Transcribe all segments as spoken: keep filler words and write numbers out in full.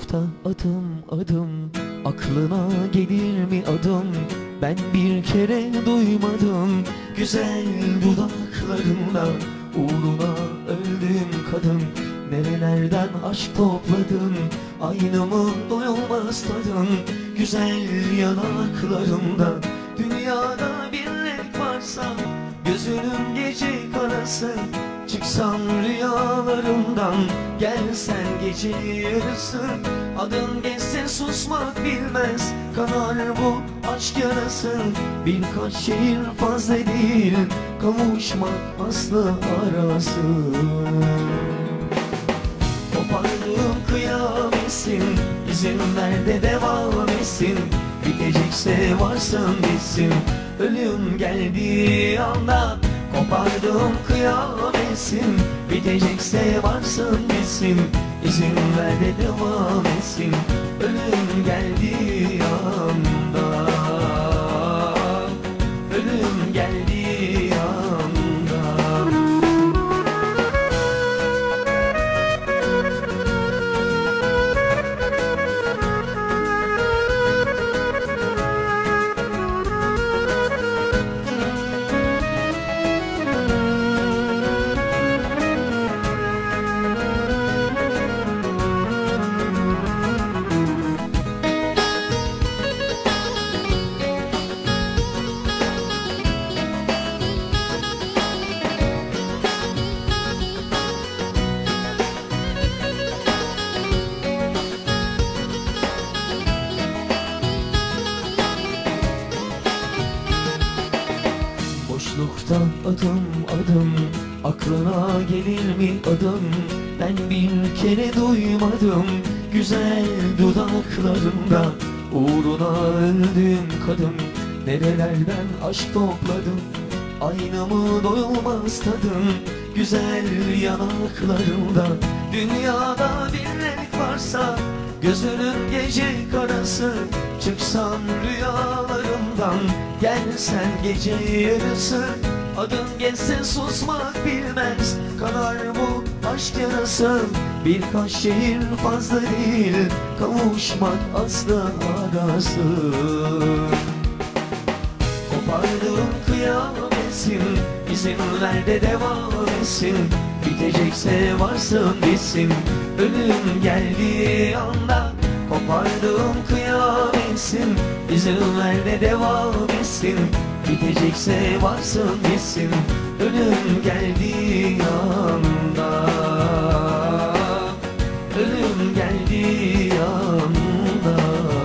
Boşlukta adım adım, aklına gelir mi adım? Ben bir kere duymadım güzel dudaklarında. Uğruna öldüm kadın, nerelerden aşk topladın? Aynı mı doyulmaz tadın güzel yanaklarında? Dünyada bir renk varsa gözünün gece karası, çıksam rüyalarımdan, gelsen gece yarısı. Adın geçse susmak bilmez, kanar bu aşk yarası. Birkaç şehir fazla değil, kavuşmak aslı arası. Kopardığım kıyametsin, izin ver de devam etsin. Bitecekse varsın bitsin, ölüm geldiği anda. Kopardığım kıyametsin, bitecekse varsın bitsin. İzin ver de devam etsin, ölüm geldiği anda. Ölüm geldiği anda. Boşlukta adım adım, aklına gelir mi adım? Ben bir kere duymadım güzel dudaklarında. Uğruna öldüm kadın, nerelerden aşk topladım? Aynı mı doyulmaz tadın güzel yanaklarında? Dünyada bir renk varsa gözünün gece karası, çıksam rüyalarımdan, gelsen gece yarısı. Adın geçse susmak bilmez, kanar bu aşk yarası. Birkaç şehir fazla değil, kavuşmak aslı arası. Kopardığım kıyametsin, izin ver de devam etsin. Bitecekse varsın bitsin, ölüm geldiği anda. Kopardığım kıyametsin, izin ver de devam etsin. Bitecekse varsın bitsin, ölüm geldiği anda. Ölüm geldiği anda.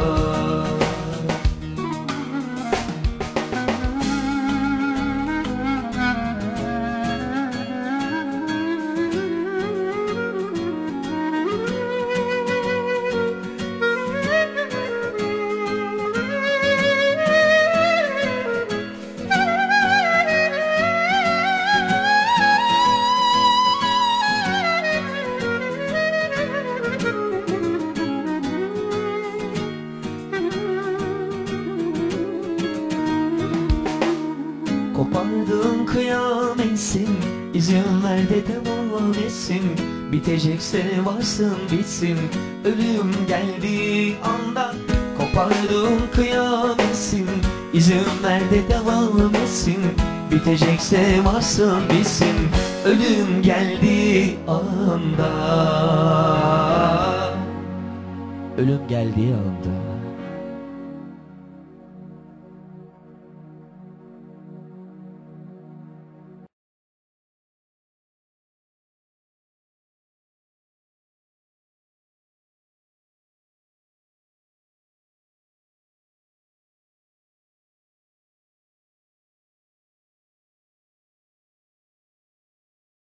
Kopardığım kıyametsin, izin ver de devam etsin. Bitecekse varsın bitsin, ölüm geldiği anda. Kopardığım kıyametsin, izin ver de devam etsin. Bitecekse varsın bitsin, ölüm geldiği anda. Ölüm geldiği anda.